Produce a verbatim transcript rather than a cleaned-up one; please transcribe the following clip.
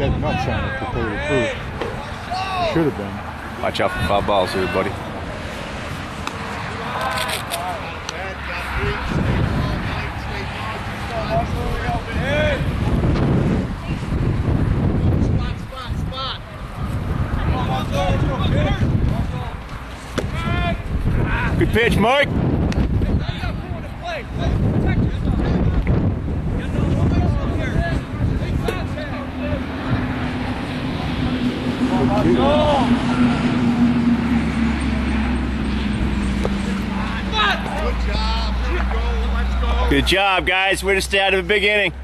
dead nuts on it to tell you the truth. Should have been. Watch out for foul balls here, buddy. Good pitch, Mike. Good job, guys. Way to stay out of a big inning.